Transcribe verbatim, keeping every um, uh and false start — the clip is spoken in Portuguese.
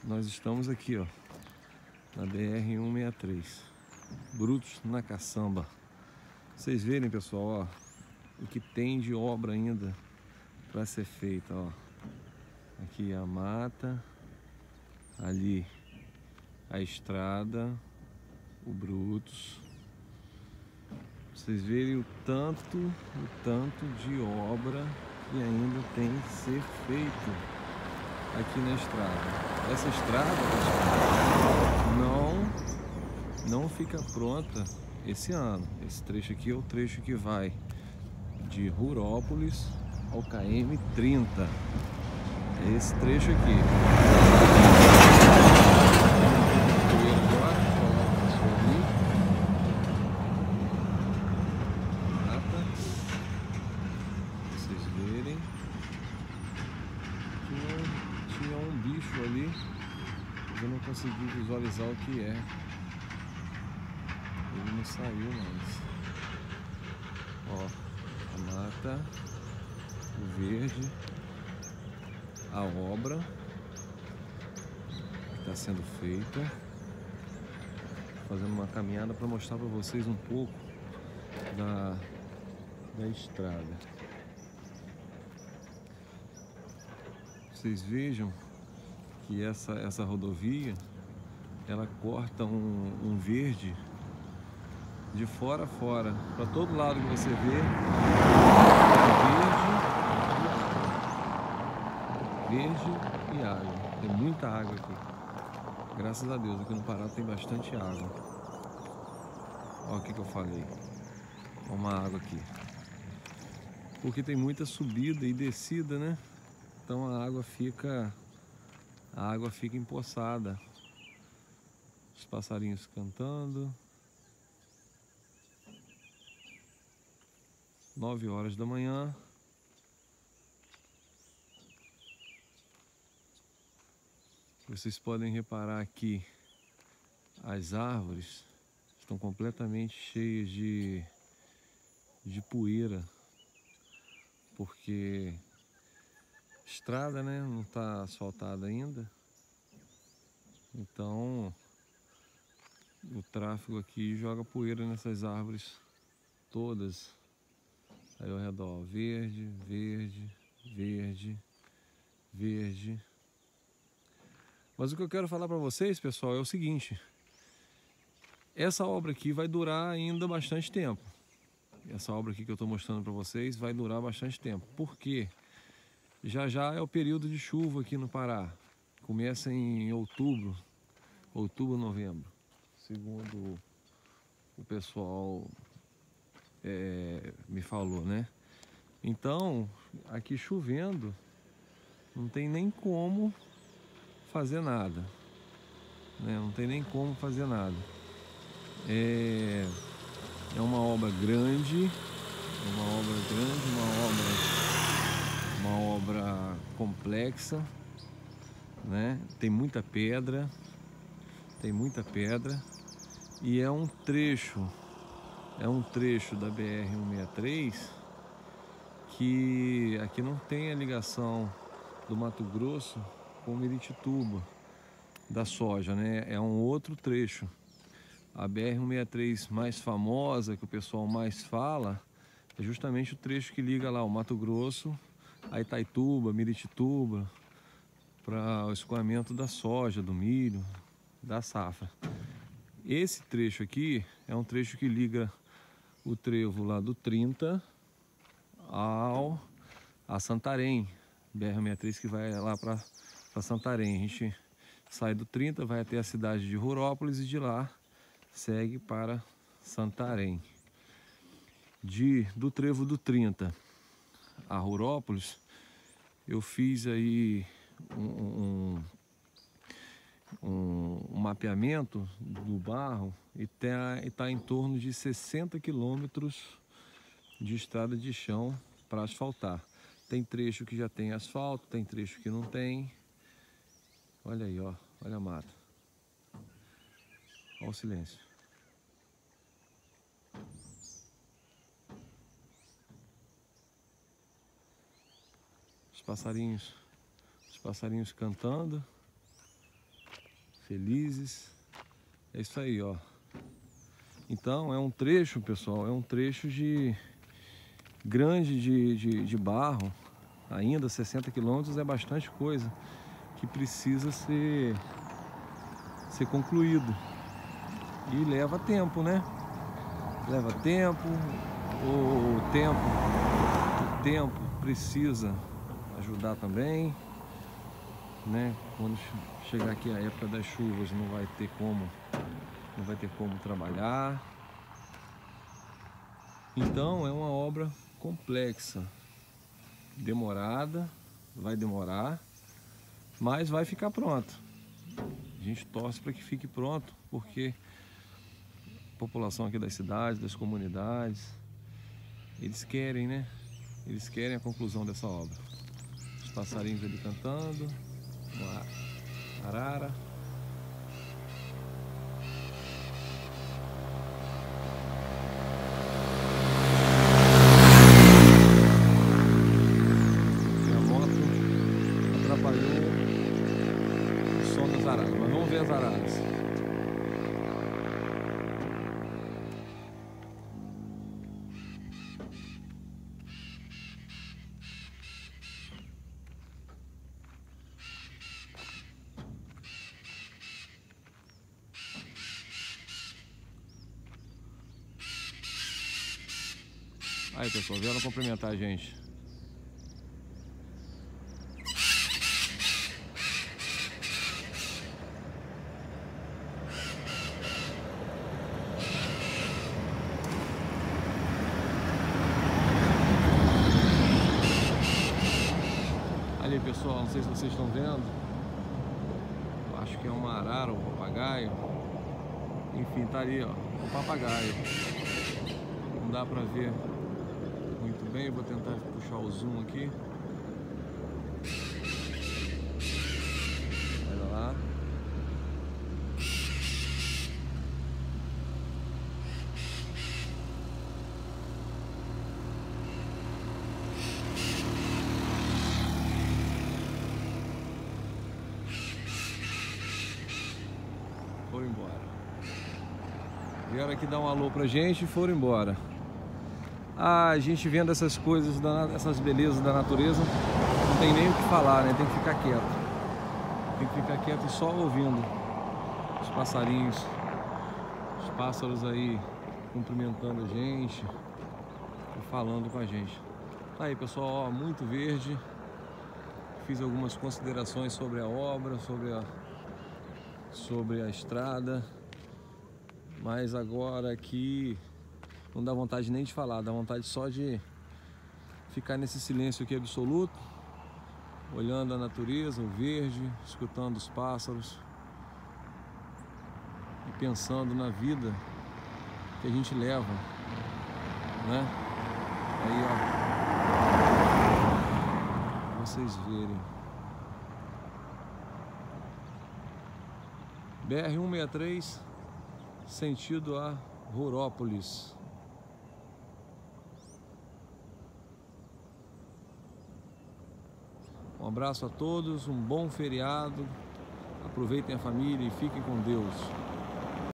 Nós estamos aqui, ó, na B R cento e sessenta e três, Brutos na Caçamba. Vocês verem, pessoal, ó, o que tem de obra ainda para ser feita, ó. Aqui a mata, ali a estrada, o Brutos. Vocês verem o tanto, o tanto de obra que ainda tem que ser feito aqui na estrada. Essa estrada, pessoal, não, não fica pronta esse ano. Esse trecho aqui é o trecho que vai de Rurópolis ao K M trinta. É esse trecho aqui. Vocês verem, tinha, tinha um bicho ali, mas eu não consegui visualizar o que é. Ele não saiu mais. Ó, a mata, o verde, a obra que está sendo feita. Fazendo uma caminhada para mostrar para vocês um pouco da, da estrada. Vocês vejam que essa, essa rodovia, ela corta um, um verde de fora a fora. Para todo lado que você vê, é verde, verde e água. Tem muita água aqui. Graças a Deus, aqui no Pará tem bastante água. Olha o que, que eu falei. Olha uma água aqui. Porque tem muita subida e descida, né? Então a água fica, a água fica empoçada. Os passarinhos cantando. Nove horas da manhã. Vocês podem reparar aqui, as árvores estão completamente cheias de, de poeira, porque estrada, né, não está asfaltada ainda, então o tráfego aqui joga poeira nessas árvores todas aí ao redor. Verde, verde, verde, verde. Mas o que eu quero falar para vocês, pessoal, é o seguinte: essa obra aqui vai durar ainda bastante tempo. Essa obra aqui que eu estou mostrando para vocês vai durar bastante tempo. Por quê? Já já é o período de chuva aqui no Pará. Começa em outubro, outubro, novembro, segundo o pessoal é, me falou, né? Então, aqui chovendo, não tem nem como fazer nada, né? Não tem nem como fazer nada. É, é uma obra grande, é uma obra grande, uma obra, uma obra complexa, né? Tem muita pedra, tem muita pedra e é um trecho, é um trecho da B R cento e sessenta e três que aqui não tem a ligação do Mato Grosso com Miritituba da soja, né? É um outro trecho. A B R cento e sessenta e três mais famosa, que o pessoal mais fala, é justamente o trecho que liga lá o Mato Grosso a Itaituba, Miritituba, para o escoamento da soja, do milho, da safra. Esse trecho aqui é um trecho que liga o trevo lá do trinta ao a Santarém, B R cento e sessenta e três que vai lá para Santarém. A gente sai do trinta, vai até a cidade de Rurópolis e de lá segue para Santarém. De, do trevo do trinta a Rurópolis, eu fiz aí um, um, um, um mapeamento do barro e está em torno de sessenta quilômetros de estrada de chão para asfaltar. Tem trecho que já tem asfalto, tem trecho que não tem. Olha aí, ó, olha a mata. Olha o silêncio. Os passarinhos, os passarinhos cantando. felizes. É isso aí, ó. Então é um trecho, pessoal, é um trecho de grande de, de, de barro. Ainda sessenta quilômetros é bastante coisa que precisa ser, ser concluído. E leva tempo, né? Leva tempo, o tempo, o tempo precisa ajudar também, né? Quando chegar aqui a época das chuvas não vai ter como, não vai ter como trabalhar. Então é uma obra complexa, demorada, vai demorar, mas vai ficar pronto. A gente torce para que fique pronto, porque a população aqui das cidades, das comunidades, eles querem, né? Eles querem a conclusão dessa obra. Os passarinhos ali cantando, uma arara. E a moto atrapalhou o som das araras, mas vamos ver as araras. Aí, pessoal, vieram cumprimentar a gente. Ali, pessoal, não sei se vocês estão vendo. Eu acho que é uma arara ou um papagaio. Enfim, tá ali, ó, um papagaio. Não dá pra ver muito bem, vou tentar puxar o zoom aqui. Olha lá. Foram embora. Vieram aqui dar um alô pra gente e foram embora. Ah, a gente vendo essas coisas, essas belezas da natureza, não tem nem o que falar, né? Tem que ficar quieto. Tem que ficar quieto e só ouvindo os passarinhos, os pássaros aí cumprimentando a gente e falando com a gente. Tá aí, pessoal, ó, muito verde. Fiz algumas considerações sobre a obra, sobre a, sobre a estrada, mas agora aqui não dá vontade nem de falar, dá vontade só de ficar nesse silêncio aqui absoluto, olhando a natureza, o verde, escutando os pássaros e pensando na vida que a gente leva, né? Aí, ó, pra vocês verem. B R cento e sessenta e três, sentido a Rurópolis. Um abraço a todos, um bom feriado, aproveitem a família e fiquem com Deus.